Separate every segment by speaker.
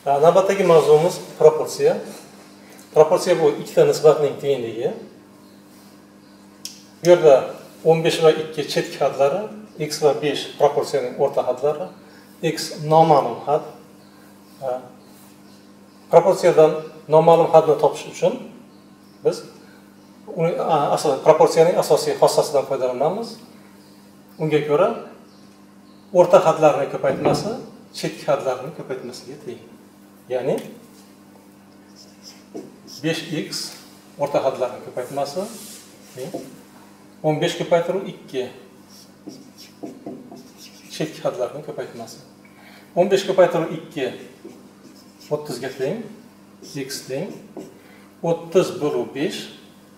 Speaker 1: Navbatdagi mavzumuz proporsiya. Proporsiya bu ikkita nisbatning tengligi. Bu yerda 15 va 2 chetki hadlari, x va 5 proporsiyaning o'rta hadlari, x noma'lum had. Proporsiyadan noma'lum hadni topish uchun biz proporsiyaning asosiy xossasidan foydalanamiz. Unga ko'ra o'rta hadlarning ko'paytmasi chetki hadlarning ko'paytmasiga teng. Ya'ni 5x o'rta hadlarning ko'paytmasi 15 ko'paytiruv 2 chetki hadlarning ko'paytmasi. 15 ko'paytiruv 2 30 ga teng, x teng 30 bölü 5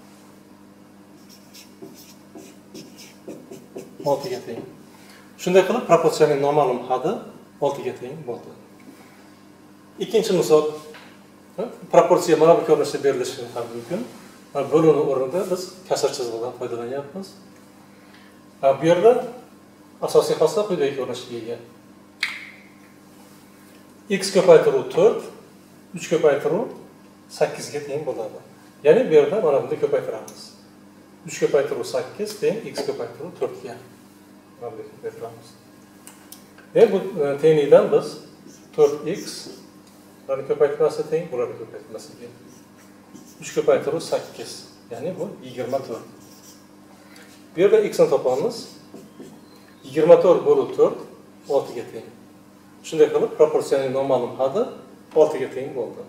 Speaker 1: 6 ga teng. Shunday qilib proporsiyaning noma'lum hadi 6 ga teng bo'ldi. Ikkinchi misol, proporsiya mana bu ko'rinishda berilishi ham mumkin. Bo'luvni o'rnida biz kasr chizig'idan foydalanyapmiz. Bu yerda asosiy xossa quyidagi ko'rinishga ega. X ko'paytiruv 4, 3 ko'paytiruv 8 ga teng bo'ladi. Ya'ni bu yerda mana buni ko'paytiramiz. 3 ko'paytiruv 8 teng x ko'paytiruv 4 ga. Mana buni ko'paytiramiz. Bu tenglikdan biz 4x bularni ko'paytmasi teng, bularni ko'paytmasiga. 3 ko'paytiruv 8, ya'ni bu 24. Bu yerda x ni topamiz. 24 bölü 4 6 ga teng. Shunday qilib proporsiyaning noma'lum hadi 6 ga teng bo'ldi.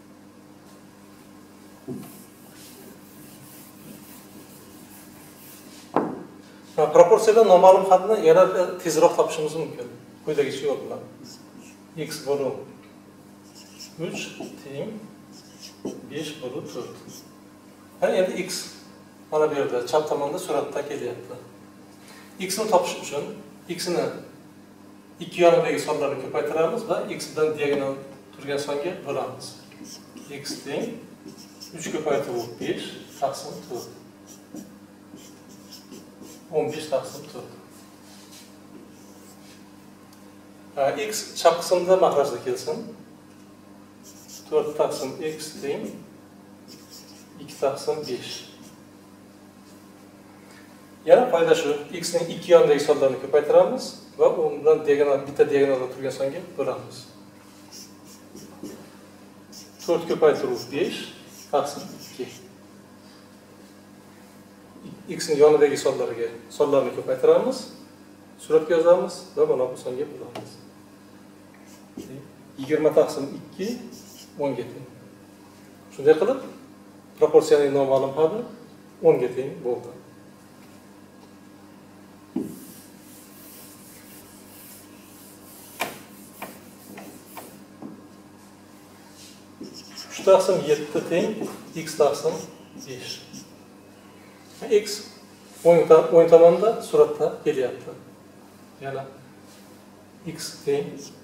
Speaker 1: Proporsiyada noma'lum hadni yana tezroq topishimiz mumkin. Quyidagi yo'l bilan. X bölü 3 teng 5 bölü 4. Endi x mana bu yerda chap tomonda suratda kelyapti. X ni topish uchun x ni ikki yonidagi sonlarni ko'paytiramiz va x bilan diagonal turgan songa bo'lamiz. X teng 3 ko'paytiruv 5 taqsim 4. 15 taqsim 4. X chap qismida mahrajda kelsin. 4 taqsim x teng 2 taqsim 5. Yana foyda shu, x ning ikki yonidagi sonlarni ko'paytiramiz va undan diagonal bitta diagonalda turgan songa bo'lamiz. 4 ko'paytiruv 5 taqsim 2. X ning yonidagi sonlarni ko'paytiramiz, suratga yozamiz va mana bu songa bo'lamiz. 20 taqsim 2 10 ga teng. Shunday qilib proporsiyaning noma'lum hadi 10 ga teng bo'ldi. Taqsim 7 teng x taqsim 5. X o'ng tomonda suratda kelyapti. Yana x teng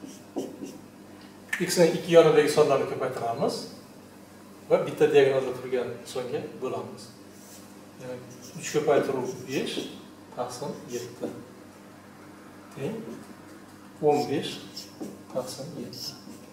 Speaker 1: x ning ikki yonidagi sonlarni ko'paytiramiz va bitta diagonalda turgan songa bo'lamiz. Yana 3 ko'paytiruv 5 taqsim 7 teng 15 taqsim 7.